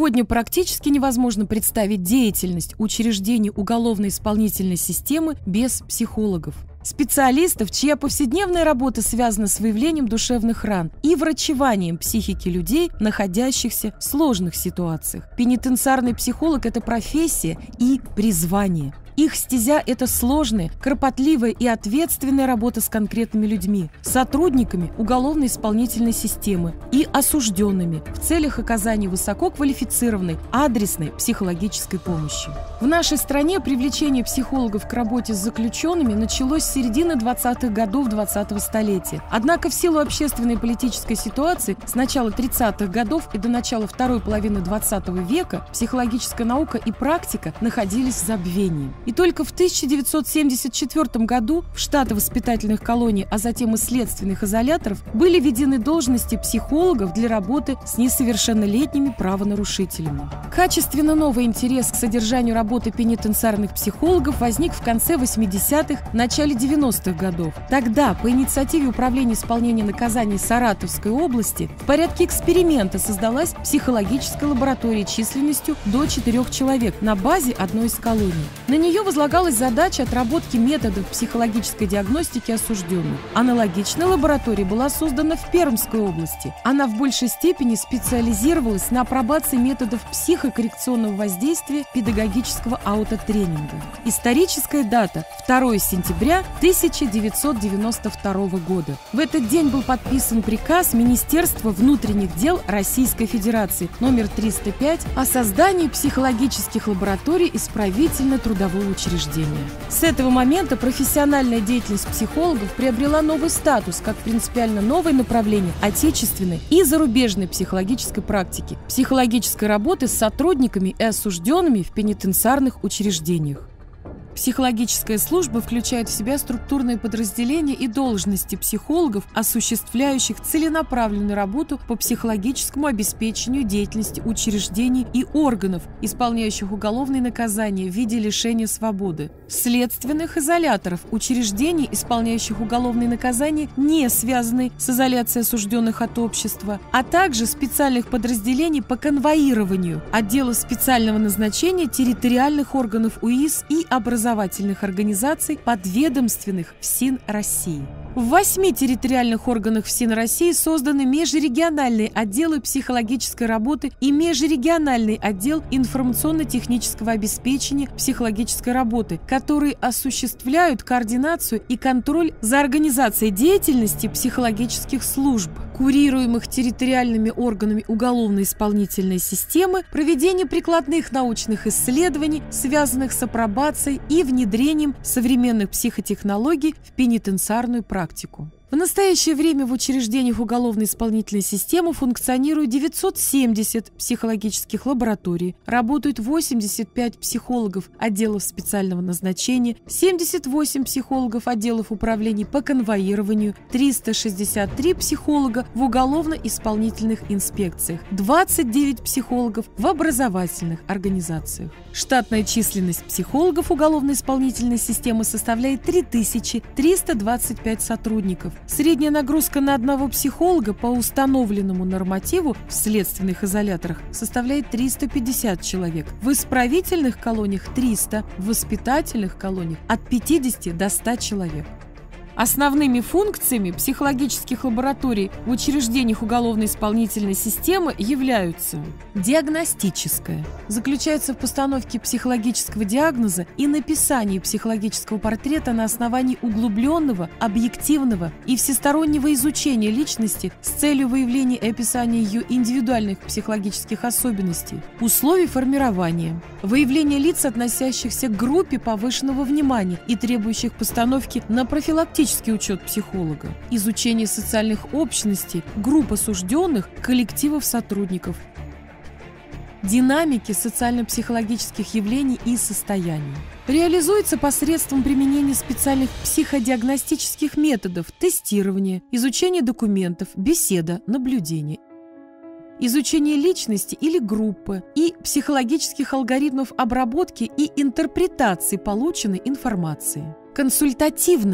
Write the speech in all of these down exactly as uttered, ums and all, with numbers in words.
Сегодня практически невозможно представить деятельность учреждений уголовно-исполнительной системы без психологов. Специалистов, чья повседневная работа связана с выявлением душевных ран и врачеванием психики людей, находящихся в сложных ситуациях. Пенитенциарный психолог – это профессия и призвание. Их стезя – это сложная, кропотливая и ответственная работа с конкретными людьми, сотрудниками уголовно-исполнительной системы и осужденными в целях оказания высококвалифицированной адресной психологической помощи. В нашей стране привлечение психологов к работе с заключенными началось с середины двадцатых годов двадцатого столетия. Однако в силу общественной и политической ситуации с начала тридцатых годов и до начала второй половины двадцатого века психологическая наука и практика находились в забвении. И только в тысяча девятьсот семьдесят четвёртом году в штаты воспитательных колоний, а затем и следственных изоляторов были введены должности психологов для работы с несовершеннолетними правонарушителями. Качественно новый интерес к содержанию работы пенитенциарных психологов возник в конце восьмидесятых, начале девяностых годов. Тогда по инициативе Управления исполнения наказаний Саратовской области в порядке эксперимента создалась психологическая лаборатория численностью до четырех человек на базе одной из колоний. На нее возлагалась задача отработки методов психологической диагностики осужденных. Аналогичная лаборатория была создана в Пермской области. Она в большей степени специализировалась на апробации методов психокоррекционного воздействия педагогического аутотренинга. Историческая дата – второе сентября тысяча девятьсот девяносто второго года. В этот день был подписан приказ Министерства внутренних дел Российской Федерации номер триста пять о создании психологических лабораторий исправительно-трудового учреждения. С этого момента профессиональная деятельность психологов приобрела новый статус как принципиально новое направление отечественной и зарубежной психологической практики, психологической работы с сотрудниками и осужденными в пенитенциарных учреждениях. Психологическая служба включает в себя структурные подразделения и должности психологов, осуществляющих целенаправленную работу по психологическому обеспечению деятельности учреждений и органов, исполняющих уголовные наказания в виде лишения свободы, следственных изоляторов, учреждений, исполняющих уголовные наказания, не связанные с изоляцией осужденных от общества, а также специальных подразделений по конвоированию, отделов специального назначения территориальных органов УИС и образовательных образовательных организаций, подведомственных ФСИН России. В восьми территориальных органах ФСИН России созданы межрегиональные отделы психологической работы и межрегиональный отдел информационно-технического обеспечения психологической работы, которые осуществляют координацию и контроль за организацией деятельности психологических служб, курируемых территориальными органами уголовно-исполнительной системы, проведение прикладных научных исследований, связанных с апробацией и внедрением современных психотехнологий в пенитенциарную практику. В настоящее время в учреждениях уголовно-исполнительной системы функционирует девятьсот семьдесят психологических лабораторий, работают восемьдесят пять психологов отделов специального назначения, семьдесят восемь психологов отделов управления по конвоированию, триста шестьдесят три психолога в уголовно-исполнительных инспекциях, двадцать девять психологов в образовательных организациях. Штатная численность психологов уголовно-исполнительной системы составляет три тысячи триста двадцать пять сотрудников. Средняя нагрузка на одного психолога по установленному нормативу в следственных изоляторах составляет триста пятьдесят человек, в исправительных колониях триста, в воспитательных колониях от пятидесяти до ста человек. Основными функциями психологических лабораторий в учреждениях уголовно-исполнительной системы являются: диагностическая, заключается в постановке психологического диагноза и написании психологического портрета на основании углубленного, объективного и всестороннего изучения личности с целью выявления и описания ее индивидуальных психологических особенностей, условий формирования, выявления лиц, относящихся к группе повышенного внимания и требующих постановки на профилактический учет психолога, изучение социальных общностей, групп осужденных, коллективов сотрудников, динамики социально-психологических явлений и состояний. Реализуется посредством применения специальных психодиагностических методов тестирования, изучения документов, беседа, наблюдение, изучение личности или группы и психологических алгоритмов обработки и интерпретации полученной информации. Консультативная.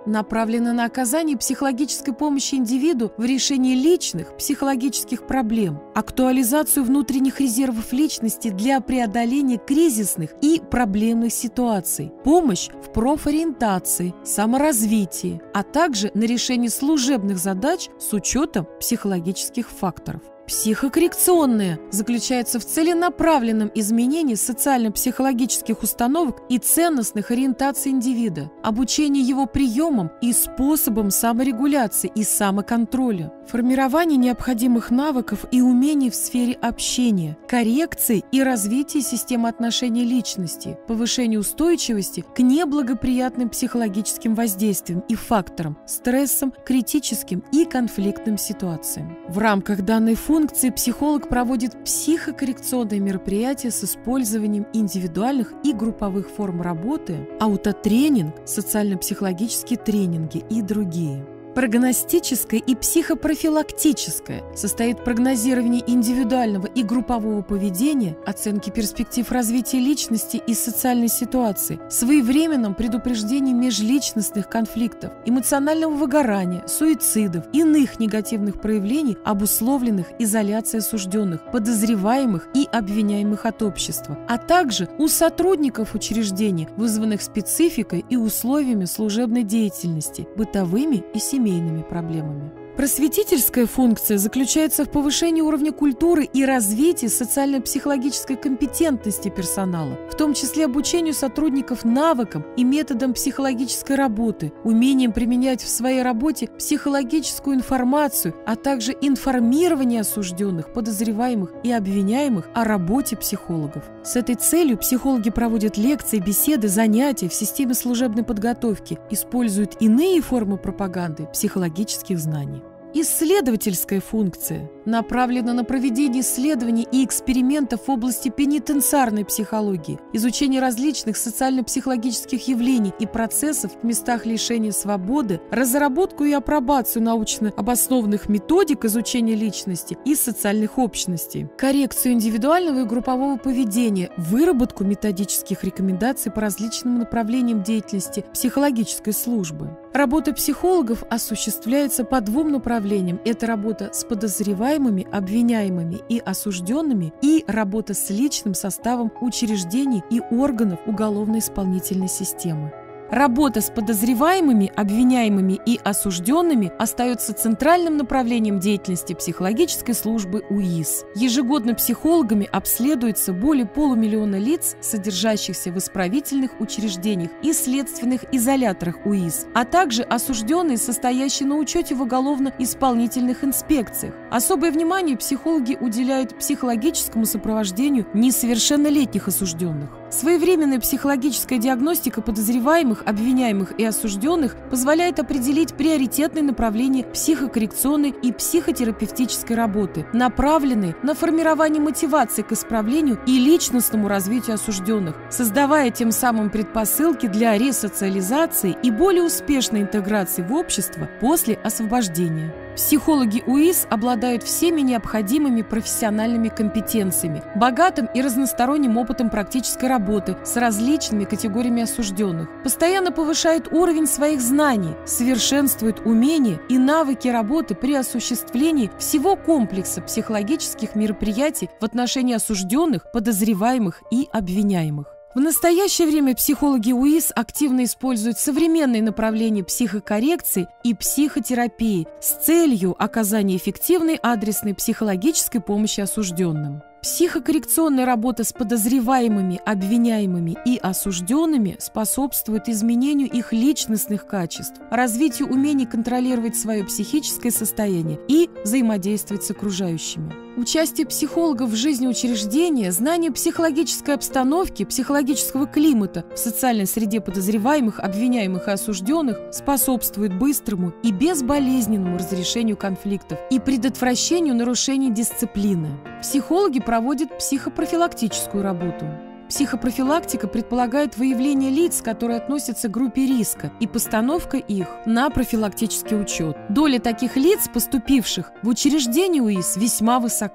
направлена на оказание психологической помощи индивиду в решении личных психологических проблем, актуализацию внутренних резервов личности для преодоления кризисных и проблемных ситуаций, помощь в профориентации, саморазвитии, а также на решение служебных задач с учетом психологических факторов. Психокоррекционная заключается в целенаправленном изменении социально-психологических установок и ценностных ориентаций индивида, обучении его приемам и способам саморегуляции и самоконтроля, формировании необходимых навыков и умений в сфере общения, коррекции и развития системы отношений личности, повышении устойчивости к неблагоприятным психологическим воздействиям и факторам, стрессам, критическим и конфликтным ситуациям. В рамках данной функции функции психолог проводит психокоррекционные мероприятия с использованием индивидуальных и групповых форм работы, аутотренинг, социально-психологические тренинги и другие. Прогностическое и психопрофилактическое состоит в прогнозировании индивидуального и группового поведения, оценке перспектив развития личности и социальной ситуации, своевременном предупреждении межличностных конфликтов, эмоционального выгорания, суицидов, иных негативных проявлений, обусловленных изоляцией осужденных, подозреваемых и обвиняемых от общества, а также у сотрудников учреждений, вызванных спецификой и условиями служебной деятельности, бытовыми и семейными проблемами. Просветительская функция заключается в повышении уровня культуры и развитии социально-психологической компетентности персонала, в том числе обучению сотрудников навыкам и методам психологической работы, умением применять в своей работе психологическую информацию, а также информирование осужденных, подозреваемых и обвиняемых о работе психологов. С этой целью психологи проводят лекции, беседы, занятия в системе служебной подготовки, используют иные формы пропаганды психологических знаний. Исследовательская функция направлена на проведение исследований и экспериментов в области пенитенциарной психологии, изучение различных социально-психологических явлений и процессов в местах лишения свободы, разработку и апробацию научно обоснованных методик изучения личности и социальных общностей, коррекцию индивидуального и группового поведения, выработку методических рекомендаций по различным направлениям деятельности психологической службы. Работа психологов осуществляется по двум направлениям. Это работа с подозреваемыми, обвиняемыми и осужденными и работа с личным составом учреждений и органов уголовно-исполнительной системы. Работа с подозреваемыми, обвиняемыми и осужденными остается центральным направлением деятельности психологической службы УИС. Ежегодно психологами обследуется более полумиллиона лиц, содержащихся в исправительных учреждениях и следственных изоляторах УИС, а также осужденные, состоящие на учете в уголовно-исполнительных инспекциях. Особое внимание психологи уделяют психологическому сопровождению несовершеннолетних осужденных. Своевременная психологическая диагностика подозреваемых, обвиняемых и осужденных позволяет определить приоритетные направления психокоррекционной и психотерапевтической работы, направленные на формирование мотивации к исправлению и личностному развитию осужденных, создавая тем самым предпосылки для ресоциализации и более успешной интеграции в общество после освобождения. Психологи УИС обладают всеми необходимыми профессиональными компетенциями, богатым и разносторонним опытом практической работы с различными категориями осужденных, постоянно повышают уровень своих знаний, совершенствуют умения и навыки работы при осуществлении всего комплекса психологических мероприятий в отношении осужденных, подозреваемых и обвиняемых. В настоящее время психологи УИС активно используют современные направления психокоррекции и психотерапии с целью оказания эффективной адресной психологической помощи осужденным. Психокоррекционная работа с подозреваемыми, обвиняемыми и осужденными способствует изменению их личностных качеств, развитию умений контролировать свое психическое состояние и взаимодействовать с окружающими. Участие психологов в жизни учреждения, знание психологической обстановки, психологического климата в социальной среде подозреваемых, обвиняемых и осужденных способствует быстрому и безболезненному разрешению конфликтов и предотвращению нарушений дисциплины. Психологи проводят психопрофилактическую работу. Психопрофилактика предполагает выявление лиц, которые относятся к группе риска, и постановка их на профилактический учет. Доля таких лиц, поступивших в учреждение УИС, весьма высока.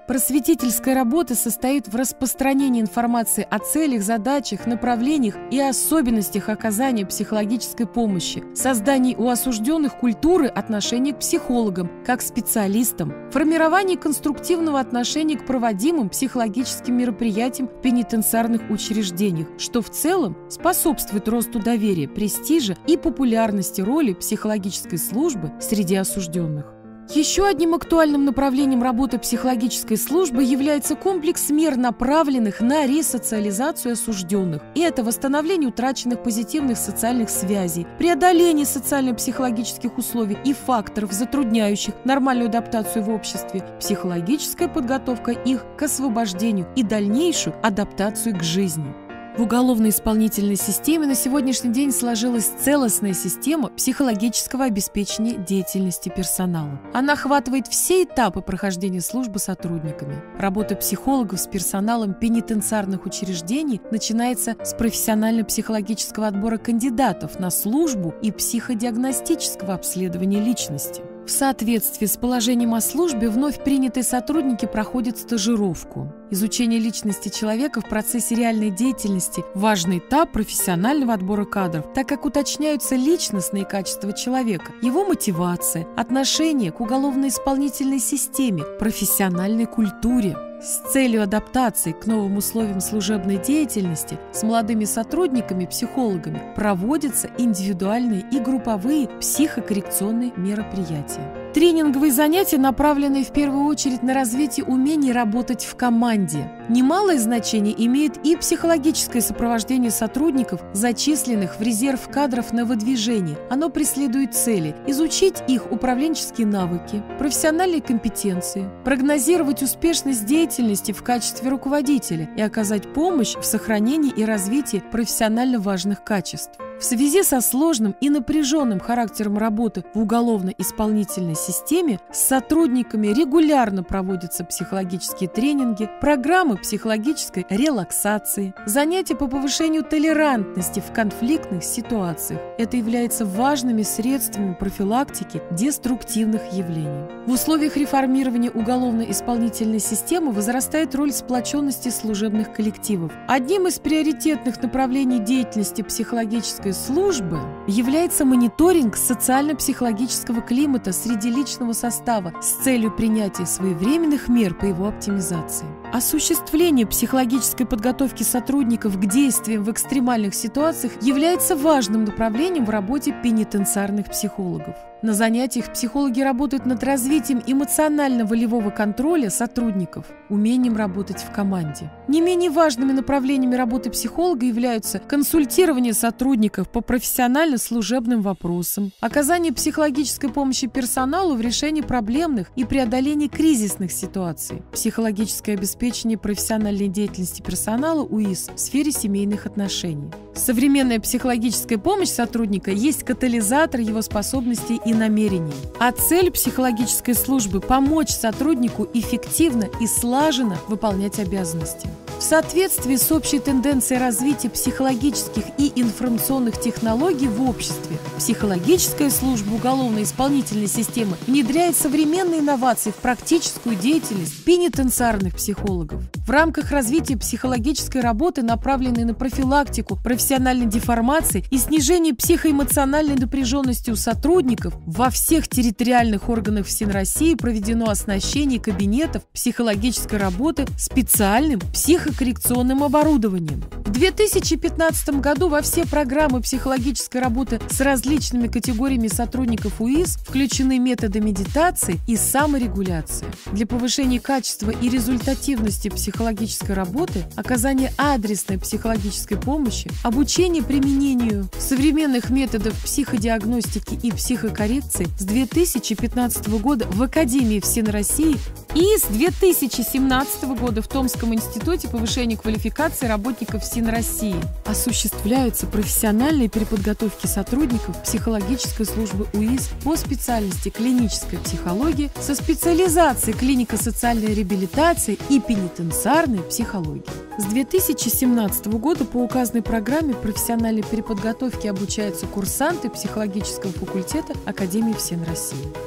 Просветительская работа состоит в распространении информации о целях, задачах, направлениях и особенностях оказания психологической помощи, создании у осужденных культуры отношения к психологам как к специалистам, формировании конструктивного отношения к проводимым психологическим мероприятиям в пенитенциарных учреждениях, что в целом способствует росту доверия, престижа и популярности роли психологической службы среди осужденных. Еще одним актуальным направлением работы психологической службы является комплекс мер, направленных на ресоциализацию осужденных. И это восстановление утраченных позитивных социальных связей, преодоление социально-психологических условий и факторов, затрудняющих нормальную адаптацию в обществе, психологическая подготовка их к освобождению и дальнейшую адаптацию к жизни. В уголовно-исполнительной системе на сегодняшний день сложилась целостная система психологического обеспечения деятельности персонала. Она охватывает все этапы прохождения службы сотрудниками. Работа психологов с персоналом пенитенциарных учреждений начинается с профессионально-психологического отбора кандидатов на службу и психодиагностического обследования личности. В соответствии с положением о службе вновь принятые сотрудники проходят стажировку. Изучение личности человека в процессе реальной деятельности – важный этап профессионального отбора кадров, так как уточняются личностные качества человека, его мотивация, отношение к уголовно-исполнительной системе, профессиональной культуре. С целью адаптации к новым условиям служебной деятельности с молодыми сотрудниками-психологами проводятся индивидуальные и групповые психокоррекционные мероприятия. Тренинговые занятия направлены в первую очередь на развитие умений работать в команде. Немалое значение имеет и психологическое сопровождение сотрудников, зачисленных в резерв кадров на выдвижение. Оно преследует цели – изучить их управленческие навыки, профессиональные компетенции, прогнозировать успешность деятельности в качестве руководителя и оказать помощь в сохранении и развитии профессионально важных качеств. В связи со сложным и напряженным характером работы в уголовно-исполнительной системе с сотрудниками регулярно проводятся психологические тренинги, программы психологической релаксации, занятия по повышению толерантности в конфликтных ситуациях. Это является важными средствами профилактики деструктивных явлений. В условиях реформирования уголовно-исполнительной системы возрастает роль сплоченности служебных коллективов. Одним из приоритетных направлений деятельности психологической службы является мониторинг социально-психологического климата среди личного состава с целью принятия своевременных мер по его оптимизации. Осуществление психологической подготовки сотрудников к действиям в экстремальных ситуациях является важным направлением в работе пенитенциарных психологов. На занятиях психологи работают над развитием эмоционально-волевого контроля сотрудников, умением работать в команде. Не менее важными направлениями работы психолога являются консультирование сотрудников по профессионально-служебным вопросам, оказание психологической помощи персоналу в решении проблемных и преодолении кризисных ситуаций, психологическое обеспечение профессиональной деятельности персонала УИС в сфере семейных отношений. Современная психологическая помощь сотрудника есть катализатор его способностей и намерений. А цель психологической службы – помочь сотруднику эффективно и слаженно выполнять обязанности. В соответствии с общей тенденцией развития психологических и информационных технологий в обществе, психологическая служба уголовно-исполнительной системы внедряет современные инновации в практическую деятельность пенитенциарных психологов. В рамках развития психологической работы, направленной на профилактику профессиональной деформации и снижение психоэмоциональной напряженности у сотрудников, во всех территориальных органах ВСИН России проведено оснащение кабинетов психологической работы специальным психокоррекционным оборудованием. В две тысячи пятнадцатом году во все программы психологической работы с различными категориями сотрудников УИС включены методы медитации и саморегуляции. Для повышения качества и результативности психологической работы, оказания адресной психологической помощи, обучение применению современных методов психодиагностики и психокоррекции с две тысячи пятнадцатого года в Академии ВСИН России и с две тысячи семнадцатого года в Томском институте повышения квалификации работников ВСИН России осуществляются профессиональные переподготовки сотрудников психологической службы УИС по специальности клиническая психология со специализацией клиника социальной реабилитации и пенитенциарной психологии. С две тысячи семнадцатого года по указанной программе профессиональной переподготовки обучаются курсанты психологического факультета Академии ВСИН России.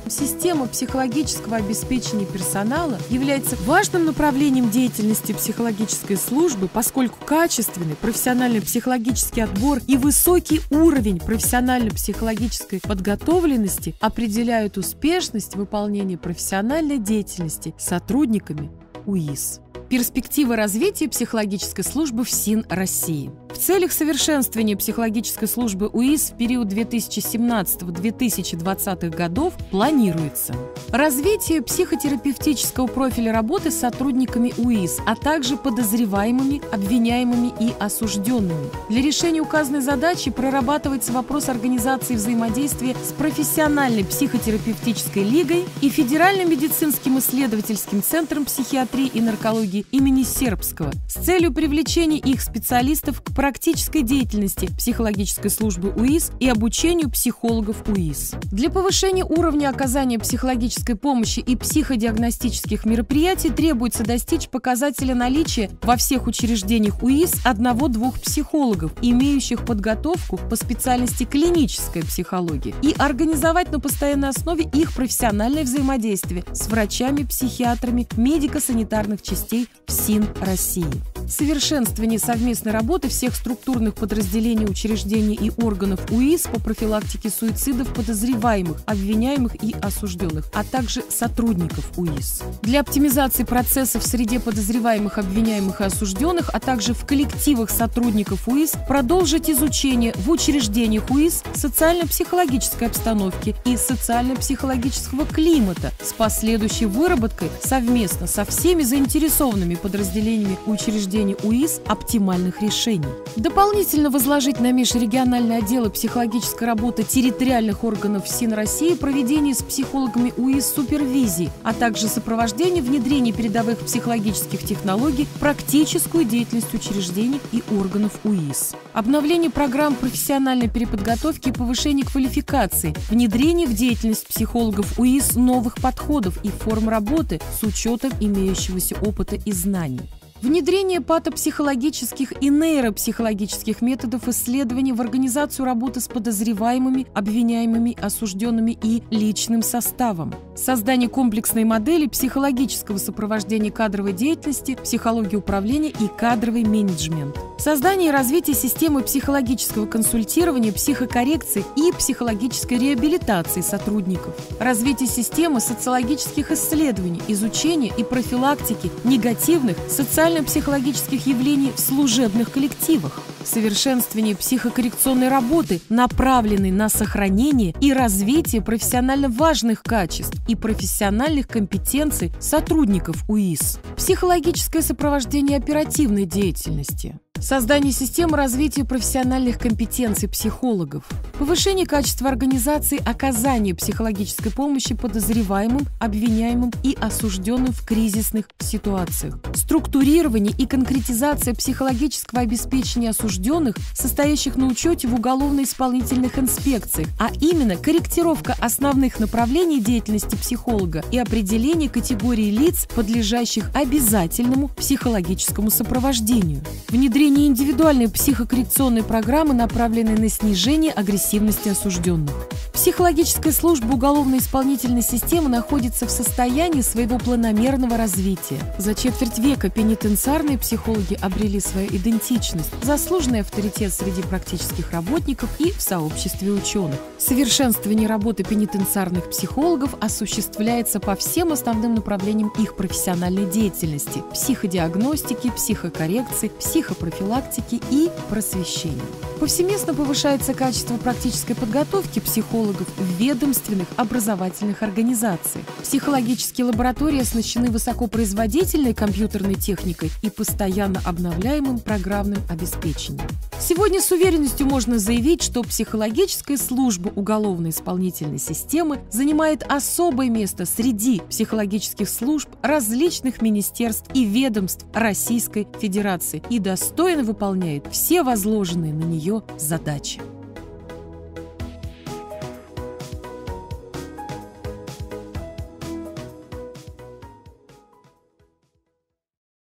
Система психологического обеспечения персонала является важным направлением деятельности психологической службы, поскольку качественный профессионально-психологический отбор и высокий уровень профессионально-психологической подготовленности определяют успешность выполнения профессиональной деятельности сотрудниками УИС. Перспективы развития психологической службы в СИН России. В целях совершенствования психологической службы УИС в период две тысячи семнадцатого — две тысячи двадцатого годов планируется развитие психотерапевтического профиля работы с сотрудниками УИС, а также подозреваемыми, обвиняемыми и осужденными. Для решения указанной задачи прорабатывается вопрос организации взаимодействия с профессиональной психотерапевтической лигой и Федеральным медицинским исследовательским центром психиатрии и наркологии имени Сербского с целью привлечения их специалистов к практической деятельности психологической службы УИС и обучению психологов УИС. Для повышения уровня оказания психологической помощи и психодиагностических мероприятий требуется достичь показателя наличия во всех учреждениях УИС одного-двух психологов, имеющих подготовку по специальности клиническая психология, и организовать на постоянной основе их профессиональное взаимодействие с врачами-психиатрами медико-санитарных частей в СИН России. Совершенствование совместной работы всех структурных подразделений, учреждений и органов УИС по профилактике суицидов подозреваемых, обвиняемых и осужденных, а также сотрудников УИС. Для оптимизации процессов в среде подозреваемых, обвиняемых и осужденных, а также в коллективах сотрудников УИС продолжить изучение в учреждениях УИС социально-психологической обстановки и социально-психологического климата с последующей выработкой совместно со всеми заинтересованными подразделениями учреждений УИС оптимальных решений. Дополнительно возложить на межрегиональные отделы психологической работы территориальных органов СИН России проведение с психологами УИС супервизии, а также сопровождение внедрения передовых психологических технологий в практическую деятельность учреждений и органов УИС. Обновление программ профессиональной переподготовки и повышение квалификации, внедрение в деятельность психологов УИС новых подходов и форм работы с учетом имеющегося опыта и знаний. Внедрение патопсихологических и нейропсихологических методов исследований в организацию работы с подозреваемыми, обвиняемыми, осужденными и личным составом. Создание комплексной модели психологического сопровождения кадровой деятельности, психологии управления и кадровый менеджмент. Создание и развитие системы психологического консультирования, психокоррекции и психологической реабилитации сотрудников. Развитие системы социологических исследований, изучения и профилактики негативных социально-психологических явлений в служебных коллективах. Совершенствование психокоррекционной работы, направленной на сохранение и развитие профессионально важных качеств и профессиональных компетенций сотрудников УИС. Психологическое сопровождение оперативной деятельности. Создание системы развития профессиональных компетенций психологов. Повышение качества организации оказания психологической помощи подозреваемым, обвиняемым и осужденным в кризисных ситуациях. Структурирование и конкретизация психологического обеспечения осужденных, состоящих на учете в уголовно-исполнительных инспекциях, а именно корректировка основных направлений деятельности психолога и определение категории лиц, подлежащих обязательному психологическому сопровождению. Внедрение индивидуальной психокоррекционной программы, направленной на снижение агрессивности осужденных. Психологическая служба уголовно-исполнительной системы находится в состоянии своего планомерного развития. За четверть века пенитенциарные психологи обрели свою идентичность, заслуженный авторитет среди практических работников и в сообществе ученых. Совершенствование работы пенитенциарных психологов осуществляется по всем основным направлениям их профессиональной деятельности – психодиагностики, психокоррекции, психопрофилактики и просвещения. Повсеместно повышается качество практической подготовки психологов в ведомственных образовательных организациях. Психологические лаборатории оснащены высокопроизводительной компьютерной техникой и постоянно обновляемым программным обеспечением. Сегодня с уверенностью можно заявить, что психологическая служба уголовно-исполнительной системы занимает особое место среди психологических служб различных министерств и ведомств Российской Федерации и достойно выполняет все возложенные на нее задачи.